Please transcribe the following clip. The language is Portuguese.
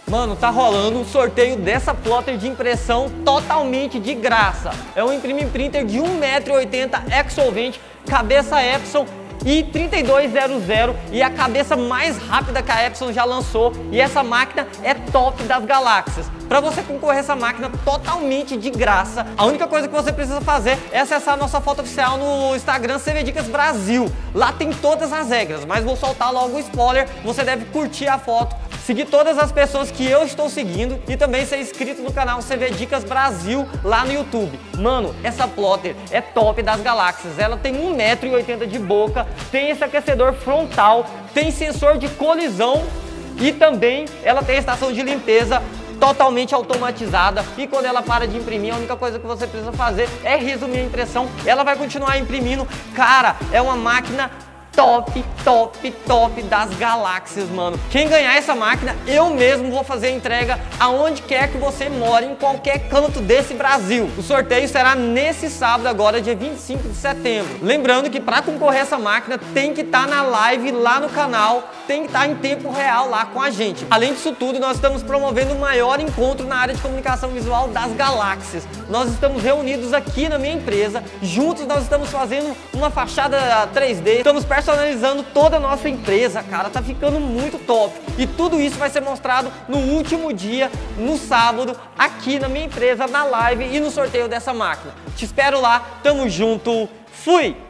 Mano, tá rolando um sorteio dessa plotter de impressão totalmente de graça. É um imprime printer de 1,80 m Exsolvent, cabeça Epson e 3200, e a cabeça mais rápida que a Epson já lançou, e essa máquina é top das galáxias. Para você concorrer a essa máquina totalmente de graça, a única coisa que você precisa fazer é acessar a nossa foto oficial no Instagram CV Dicas Brasil. Lá tem todas as regras, mas vou soltar logo o spoiler, você deve curtir a foto, seguir todas as pessoas que eu estou seguindo e também ser inscrito no canal CV Dicas Brasil lá no YouTube. Mano, essa plotter é top das galáxias. Ela tem 1,80 m de boca, tem esse aquecedor frontal, tem sensor de colisão e também ela tem a estação de limpeza totalmente automatizada, e quando ela para de imprimir, a única coisa que você precisa fazer é resumir a impressão. Ela vai continuar imprimindo. Cara, é uma máquina top, top, top das galáxias, mano. Quem ganhar essa máquina, eu mesmo vou fazer a entrega aonde quer que você mora, em qualquer canto desse Brasil. O sorteio será nesse sábado agora, dia 25 de setembro. Lembrando que para concorrer a essa máquina, tem que estar na live lá no canal, tem que estar em tempo real lá com a gente. Além disso tudo, nós estamos promovendo o maior encontro na área de comunicação visual das galáxias. Nós estamos reunidos aqui na minha empresa, juntos nós estamos fazendo uma fachada 3D, estamos personalizando toda a nossa empresa, cara, tá ficando muito top. E tudo isso vai ser mostrado no último dia, no sábado, aqui na minha empresa, na live e no sorteio dessa máquina. Te espero lá, tamo junto, fui!